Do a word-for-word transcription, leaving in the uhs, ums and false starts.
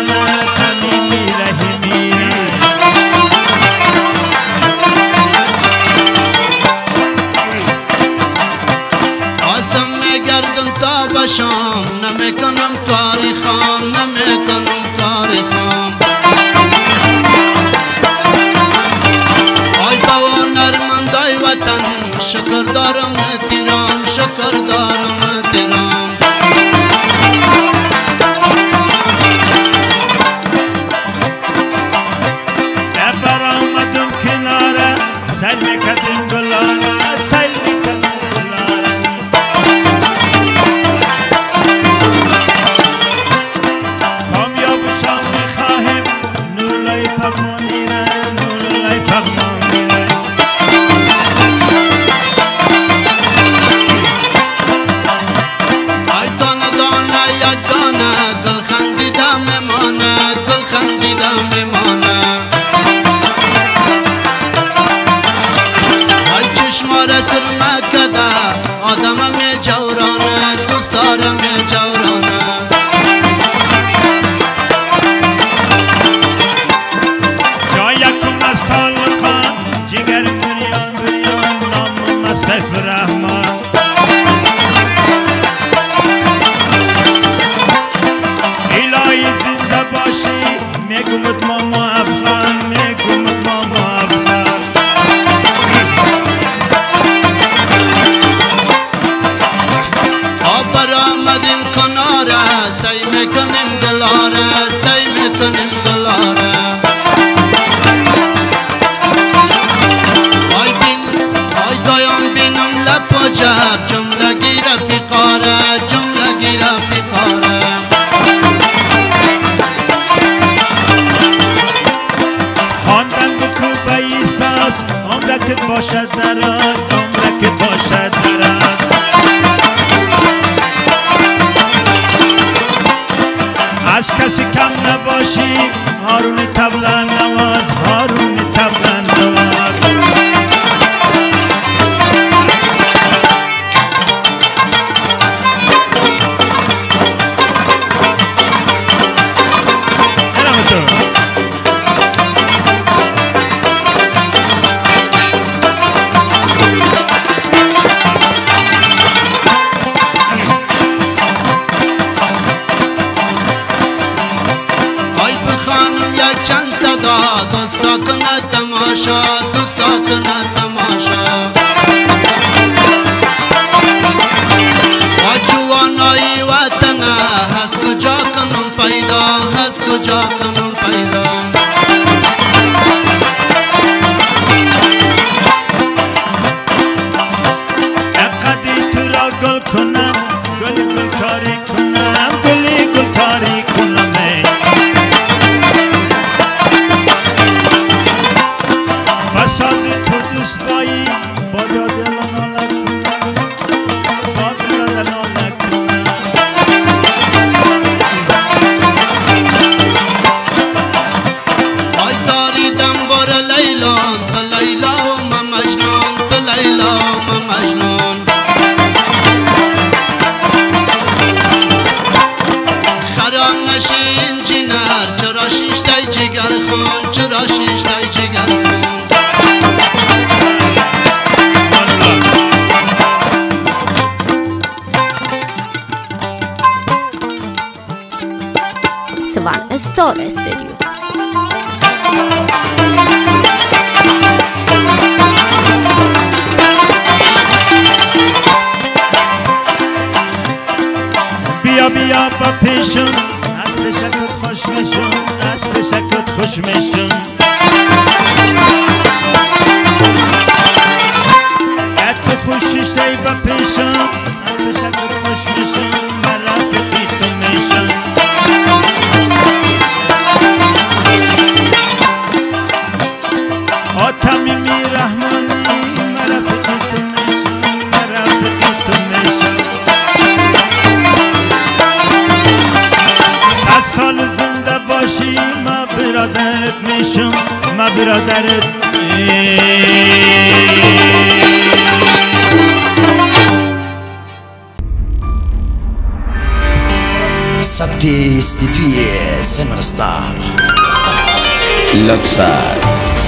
شام نمیکنم کاری خام نمیکنم کاری خام آی بابا نرمندای وطن شکر دارم تیران شکر دارم تیران دبر آمدم کناره سیل میکردیم گلانه سیل میکردیم گلانه کامیاب شام میخواهیم نورلای پغمانیره نورلای پغمانیره آی دانه دانه یک دانه گل خندیده میمانه گل خندیده میمانه آی چشماره سر مکده آدم می جورانه دوستارم می جورانه جا یکم از تعلقان جگر بریان بریان نام مصطفی رحمان الهی زنده باشی میگمت ماما افغان میگمت ماما افغان آب برآمدیم کناره سعی میکنیم گلاره سعی میکنیم گلاره آی بین آی دایم بینم لب و جب جملگی رفیقاره جملگی رفیقاره خواندن به کوبه ایساس عمرکت باشد دراز عمرکت باشد دراز از کسی کم نباشی هارون طبله نواز هارون طبله نواز برم تو آی بخوانم یک چند صدا دوستا کنه تماشا دوستا کنه تماشا آ جوانای وطن هست کجا کنم پیدا هست کجا کنم پیدا اقدی تو را گل کنم گلی گل کاری کنم گلی گل کاری کنم ای. فساد تو دوست بایی با دل ناله کنم با دل ناله کنم آی داریدم بر لیلا تو لیلا و من مجنون تو لیلا و من مجنون خراب نشین جینر چرا شیشتای جگر خون چرا شیشتای جگر خون Svan Star Studio. بیا بیا با پیشون از بشکت خوش میشون از بشکت خوش میشون تو خوشیشتی با پیشون از بشکت خوش میشون من رفیقی تو میشون آتمی می رحمانی من رفیقی تو میشون من رفیقی تو میشون صد سال زنده باشی ما برادرت میشم ما برادرت Substituye Cinema Star Luxus